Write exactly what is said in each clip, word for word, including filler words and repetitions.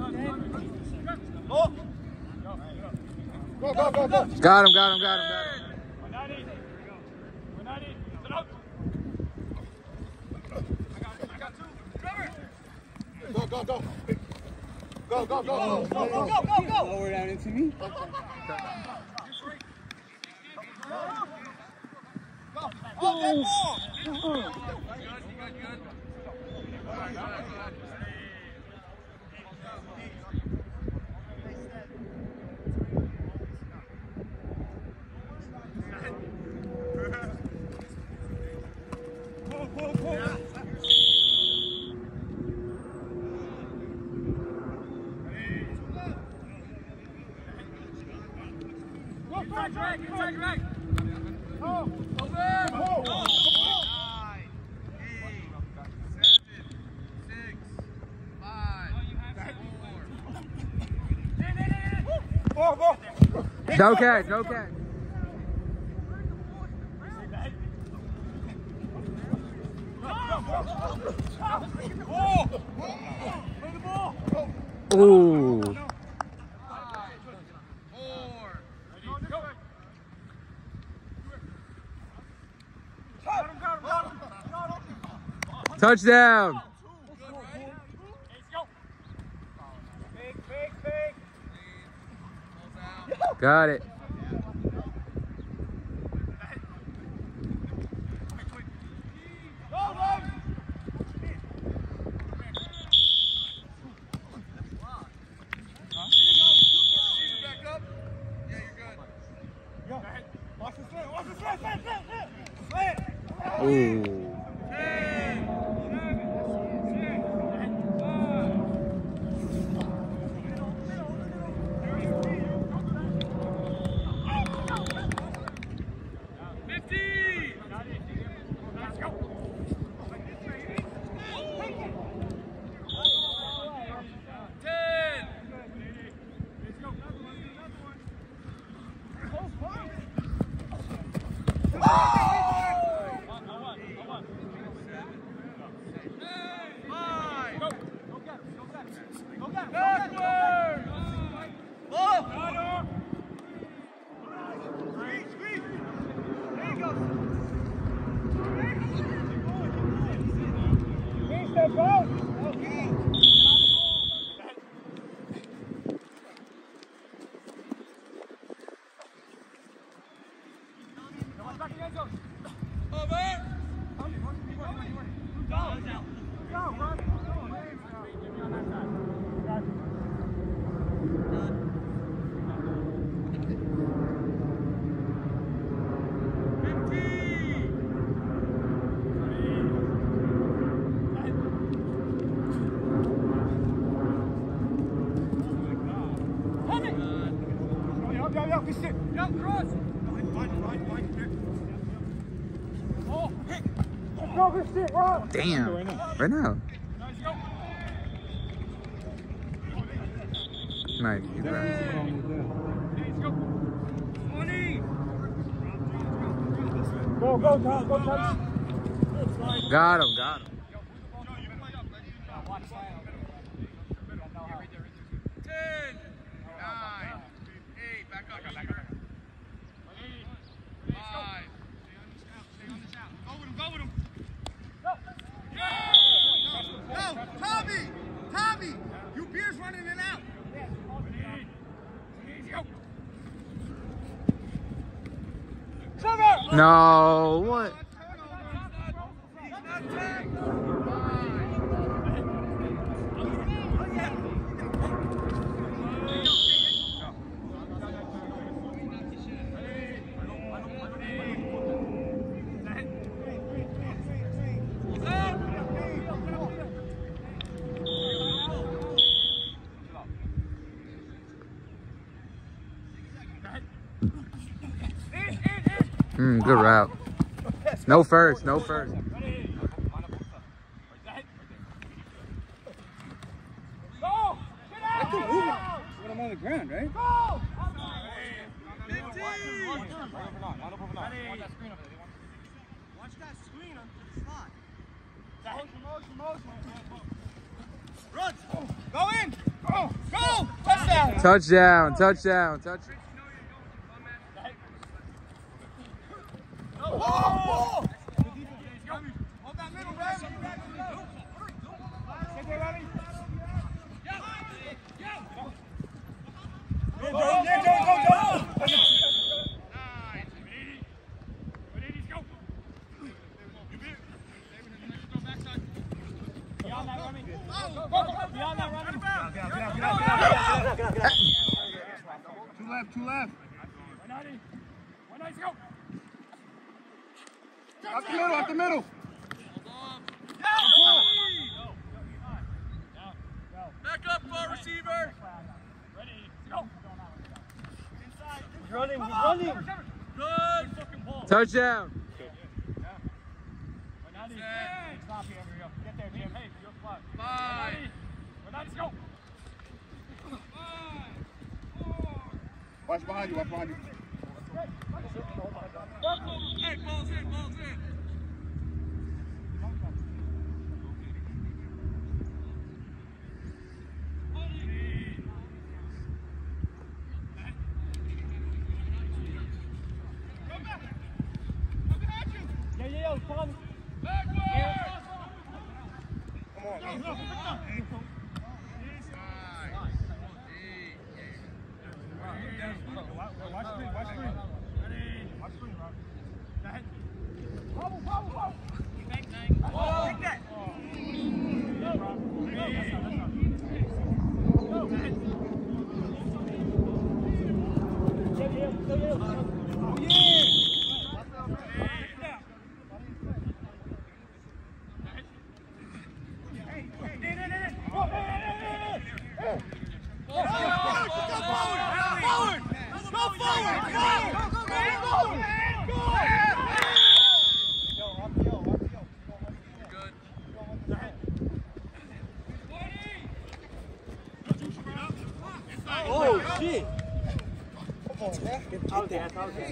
Go, go, go, go. Got him, got him, got him, got him. Go, go, go. Go, go, go, go, go, go, go, go. Lower down into me. Go. No catch, no catch. Ooh. Touchdown. Got it. Ooh. Damn. Right now. Nice. You got it. Go, go, go, go, touch. Got him, got him. ten, nine, eight, back up, back up. five. Go with him, go with him. Go, Tommy! Tommy! You beers running in and out. No, what? Mm, good route. No first, no first. When I'm on the ground, right? Go! Watch that screen on the slot. Motion, motion, motion. Run! Go in! Go! Touchdown, touchdown, touchdown. Oh! Two left, two left. Out the middle, out the middle. Back up, ball receiver. He's running, he's running. Good. Touchdown. Stop here, get there, Jim. Hey, your spot. Five. Let's go. Watch behind you, watch behind you. Hey, ball's in, ball's in. Yeah, yeah, yeah, come on. Come on, man. Watch screen, watch screen. Watch screen, Rob. Go ahead. Wobble, wobble, wobble. Take that. Yeah, Rob. Go. That's not, that's not. Go. Go ahead. Yeah, yeah, yeah, yeah. Oh, yeah. Oh, shit. Okay, that's okay.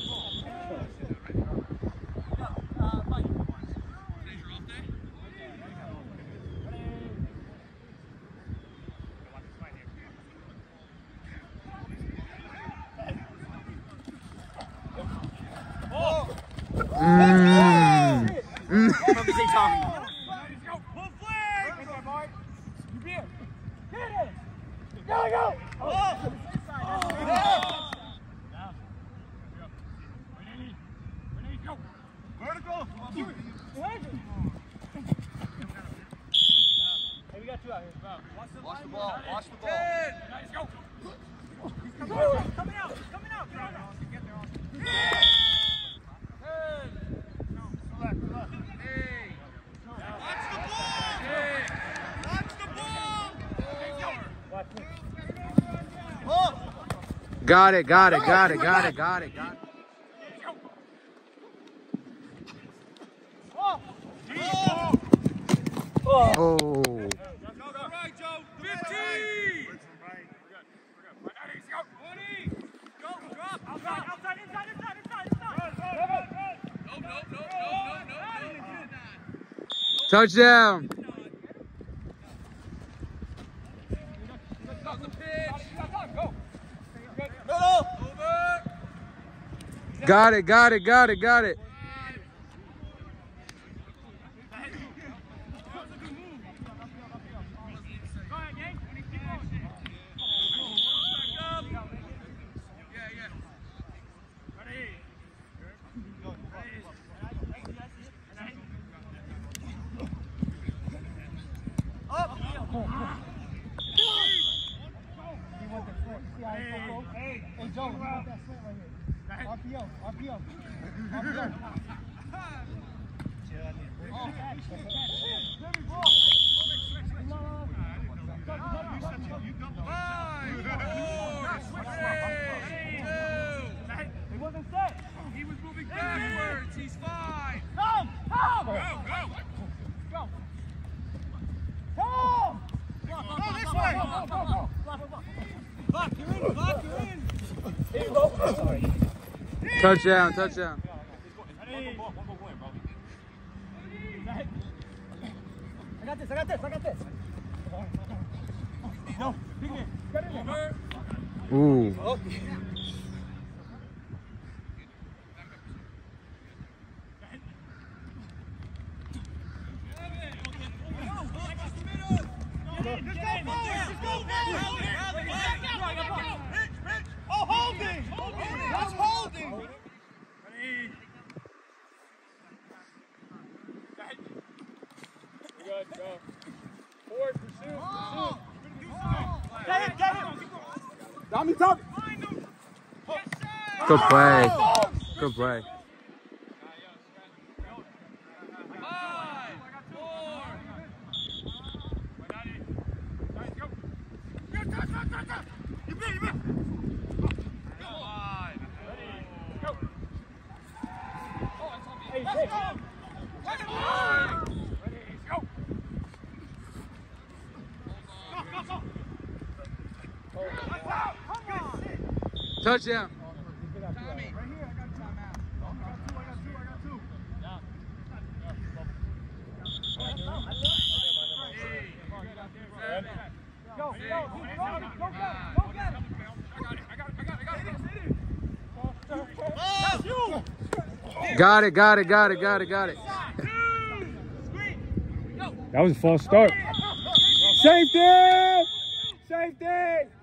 Mm. Mm. Go, go! Oh! Vertical. Hey, we got two out here. Watch the, Watch the ball, watch the ball. Ten. Let's go. Coming out, coming out, coming out. Get there on. Eight. Watch the ball. Eight. Watch the ball. Watch me. Got it, got it, got it, got it, got it, got it. Oh. Oh. Go right, Joe. Fifteen. twenty. Go, drop. Outside, outside, inside, inside, inside, inside. No, no, no, no, no, no, no. Touchdown. Stop the pitch. Go. Over. Got it, got it, got it, got it. Hey, Joe, we got that slant right here. R P O, R P O. R P O. Five, four, three, two. He wasn't set. He was moving backwards. He's fine. Come, come. Go, go. Go. Come. Go this way. Go, go, go. Block, you're in, block, you're in. There you go. Sorry. Touchdown, touchdown. I got this, I got this, I got this. No, big man. Get in there. Ooh. Oh. Oh, holding! That's holding! Ready? Good, go. Forward, pursue, pursue. Get it, get it! Tommy, Tommy! Good play. Good play. Touchdown. Tommy. Right here, I got timeout. I got two, I got two, I got two. Go, go, go, go get him, go get him. I got it, I got it, I got it, I got it. Got it, got it, got it, got it, got it. That was a false start. Safety! Safety!